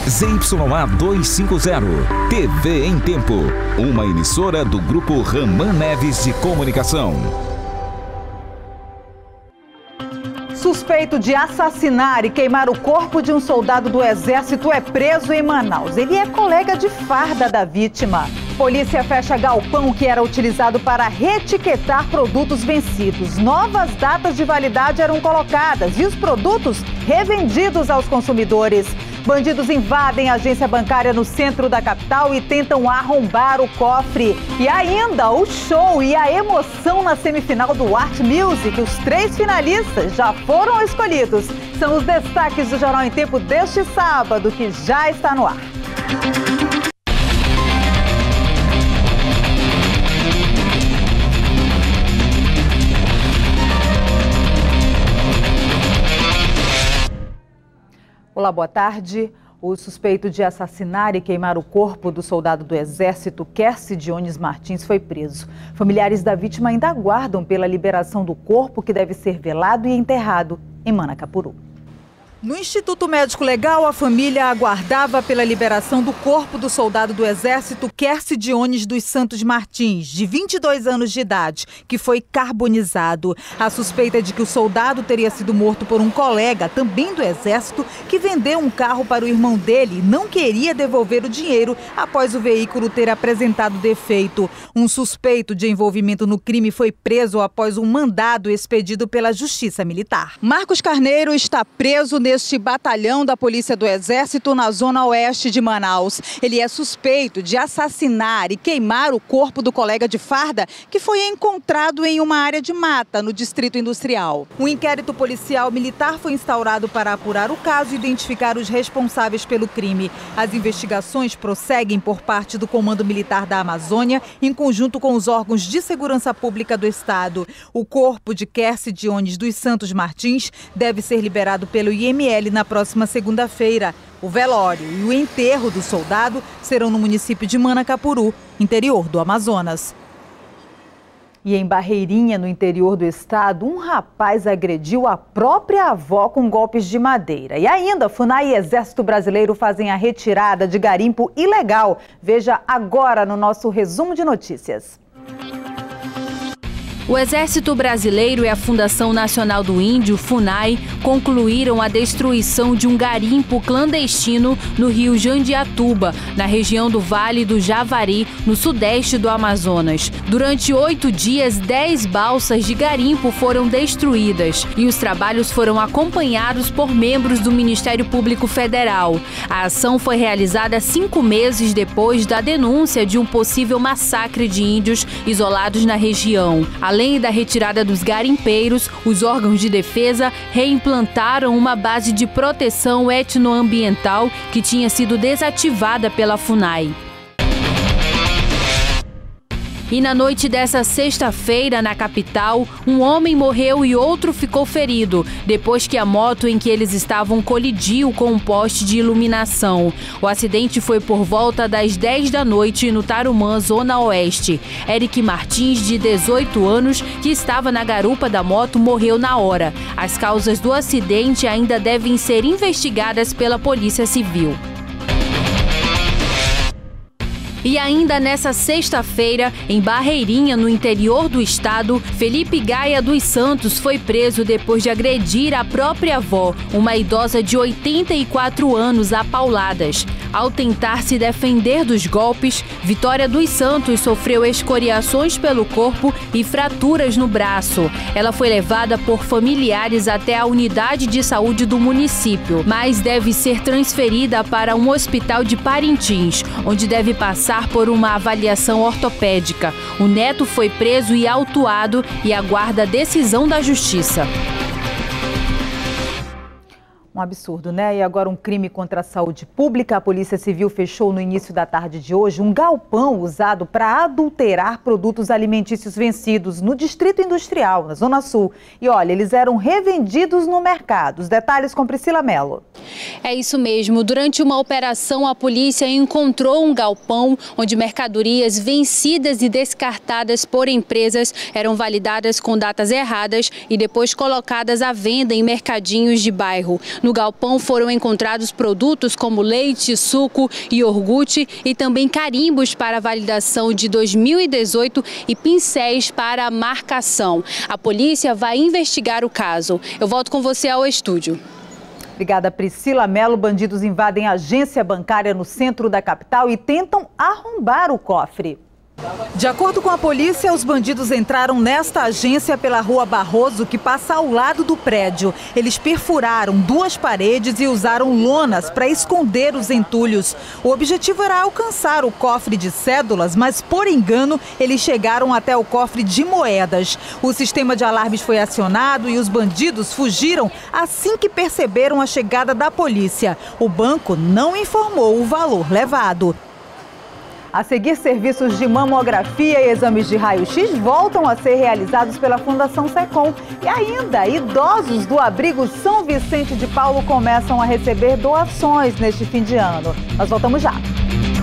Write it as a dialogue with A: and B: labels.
A: ZYA 250, TV em Tempo, uma emissora do Grupo Raman Neves de Comunicação.
B: Suspeito de assassinar e queimar o corpo de um soldado do Exército é preso em Manaus. Ele é colega de farda da vítima. Polícia fecha galpão que era utilizado para reetiquetar produtos vencidos. Novas datas de validade eram colocadas e os produtos revendidos aos consumidores. Bandidos invadem a agência bancária no centro da capital e tentam arrombar o cofre. E ainda o show e a emoção na semifinal do Art Music. Os 3 finalistas já foram escolhidos. São os destaques do Jornal em Tempo deste sábado, que já está no ar. Olá, boa tarde. O suspeito de assassinar e queimar o corpo do soldado do Exército, Quercy Dionis Martins, foi preso. Familiares da vítima ainda aguardam pela liberação do corpo, que deve ser velado e enterrado em Manacapuru. No Instituto Médico Legal, a família aguardava pela liberação do corpo do soldado do Exército, Quercy Dionis dos Santos Martins, de 22 anos de idade, que foi carbonizado. A suspeita é de que o soldado teria sido morto por um colega, também do Exército, que vendeu um carro para o irmão dele e não queria devolver o dinheiro após o veículo ter apresentado defeito. Um suspeito de envolvimento no crime foi preso após um mandado expedido pela Justiça Militar. Marcos Carneiro está preso neste batalhão da Polícia do Exército na zona oeste de Manaus. Ele é suspeito de assassinar e queimar o corpo do colega de farda que foi encontrado em uma área de mata no Distrito Industrial. Um inquérito policial militar foi instaurado para apurar o caso e identificar os responsáveis pelo crime. As investigações prosseguem por parte do Comando Militar da Amazônia, em conjunto com os órgãos de segurança pública do estado. O corpo de Quercy Dionis dos Santos Martins deve ser liberado pelo IML na próxima segunda-feira. O velório e o enterro do soldado serão no município de Manacapuru, interior do Amazonas. E em Barreirinha, no interior do estado, um rapaz agrediu a própria avó com golpes de madeira. E ainda, FUNAI e Exército Brasileiro fazem a retirada de garimpo ilegal. Veja agora no nosso resumo de notícias.
C: O Exército Brasileiro e a Fundação Nacional do Índio, FUNAI, concluíram a destruição de um garimpo clandestino no rio Jandiatuba, na região do Vale do Javari, no sudeste do Amazonas. Durante 8 dias, 10 balsas de garimpo foram destruídas e os trabalhos foram acompanhados por membros do Ministério Público Federal. A ação foi realizada 5 meses depois da denúncia de um possível massacre de índios isolados na região. Além da retirada dos garimpeiros, os órgãos de defesa reimplantaram uma base de proteção etnoambiental que tinha sido desativada pela FUNAI. E na noite dessa sexta-feira, na capital, um homem morreu e outro ficou ferido, depois que a moto em que eles estavam colidiu com um poste de iluminação. O acidente foi por volta das 10 da noite no Tarumã, zona oeste. Eric Martins, de 18 anos, que estava na garupa da moto, morreu na hora. As causas do acidente ainda devem ser investigadas pela Polícia Civil. E ainda nessa sexta-feira, em Barreirinha, no interior do estado, Felipe Gaia dos Santos foi preso depois de agredir a própria avó, uma idosa de 84 anos, a pauladas. Ao tentar se defender dos golpes, Vitória dos Santos sofreu escoriações pelo corpo e fraturas no braço. Ela foi levada por familiares até a unidade de saúde do município, mas deve ser transferida para um hospital de Parintins, onde deve passar por uma avaliação ortopédica. O neto foi preso e autuado e aguarda a decisão da justiça.
B: Um absurdo, né? E agora um crime contra a saúde pública. A Polícia Civil fechou no início da tarde de hoje um galpão usado para adulterar produtos alimentícios vencidos no Distrito Industrial, na Zona Sul. E olha, eles eram revendidos no mercado. Os detalhes com Priscila Mello.
C: É isso mesmo. Durante uma operação, a polícia encontrou um galpão onde mercadorias vencidas e descartadas por empresas eram validadas com datas erradas e depois colocadas à venda em mercadinhos de bairro. No galpão foram encontrados produtos como leite, suco e iogurte e também carimbos para validação de 2018 e pincéis para a marcação. A polícia vai investigar o caso. Eu volto com você ao estúdio.
B: Obrigada, Priscila Mello. Bandidos invadem a agência bancária no centro da capital e tentam arrombar o cofre. De acordo com a polícia, os bandidos entraram nesta agência pela Rua Barroso, que passa ao lado do prédio. Eles perfuraram 2 paredes e usaram lonas para esconder os entulhos. O objetivo era alcançar o cofre de cédulas, mas por engano eles chegaram até o cofre de moedas. O sistema de alarmes foi acionado e os bandidos fugiram assim que perceberam a chegada da polícia. O banco não informou o valor levado. A seguir, serviços de mamografia e exames de raio-x voltam a ser realizados pela Fundação Secom. E ainda, idosos do abrigo São Vicente de Paulo começam a receber doações neste fim de ano. Nós voltamos já.